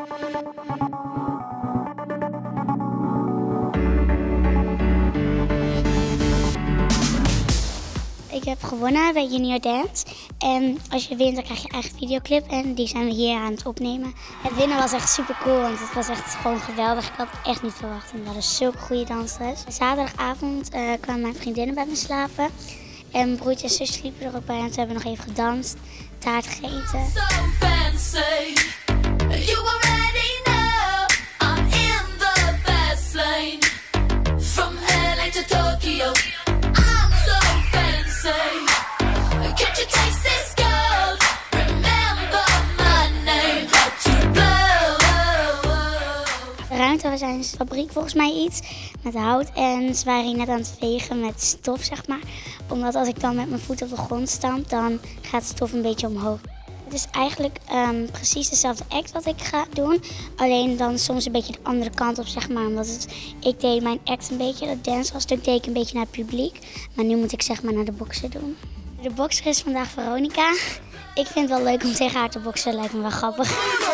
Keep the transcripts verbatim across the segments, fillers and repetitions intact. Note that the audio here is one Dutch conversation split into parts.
Ik heb gewonnen bij Junior Dance. En als je wint, dan krijg je eigen videoclip. En die zijn we hier aan het opnemen. Het winnen was echt super cool, want het was echt gewoon geweldig. Ik had het echt niet verwacht. En we hadden zulke goede dansers. Zaterdagavond uh, kwamen mijn vriendinnen bij me slapen. En mijn broertje en zus sliepen er ook bij. En toen hebben we nog even gedanst, taart gegeten. So fancy. You already know I'm in the fast lane. From L A to Tokyo. De ruimte, we zijn in de fabriek volgens mij iets met hout en ze waren hier net aan het vegen met stof, zeg maar. Omdat als ik dan met mijn voet op de grond stamp, dan gaat de stof een beetje omhoog. Het is eigenlijk um, precies dezelfde act wat ik ga doen, alleen dan soms een beetje de andere kant op, zeg maar. Omdat het, ik deed mijn act een beetje, dat dancehall-stuk deed ik een beetje naar het publiek, maar nu moet ik zeg maar naar de bokser doen. De bokser is vandaag Veronica. Ik vind het wel leuk om tegen haar te boksen, lijkt me wel grappig.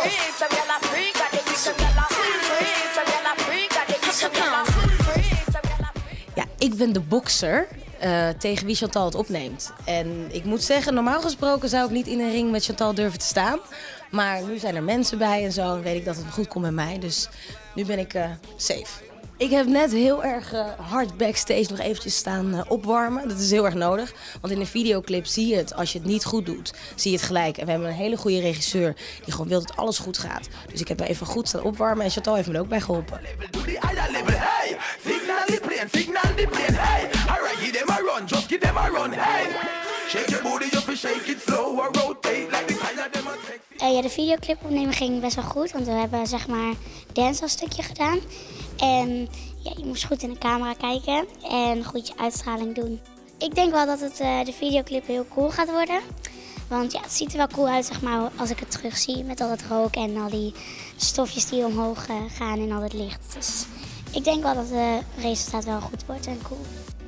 Ja, ik ben de bokser uh, tegen wie Chantal het opneemt. En ik moet zeggen, normaal gesproken zou ik niet in een ring met Chantal durven te staan. Maar nu zijn er mensen bij en zo en weet ik dat het goed komt met mij. Dus nu ben ik uh, safe. Ik heb net heel erg uh, hard backstage nog eventjes staan uh, opwarmen. Dat is heel erg nodig. Want in een videoclip zie je het, als je het niet goed doet, zie je het gelijk. En we hebben een hele goede regisseur die gewoon wil dat alles goed gaat. Dus ik heb me even goed staan opwarmen en Chantal heeft me er ook bij geholpen. Uh, ja, de videoclip opnemen ging best wel goed, want we hebben zeg maar dance als stukje gedaan. En ja, je moest goed in de camera kijken en goed je uitstraling doen. Ik denk wel dat het, uh, de videoclip heel cool gaat worden. Want ja, het ziet er wel cool uit, zeg maar, als ik het terug zie met al dat rook en al die stofjes die omhoog uh, gaan en al het licht. Dus ik denk wel dat het resultaat wel goed wordt en cool.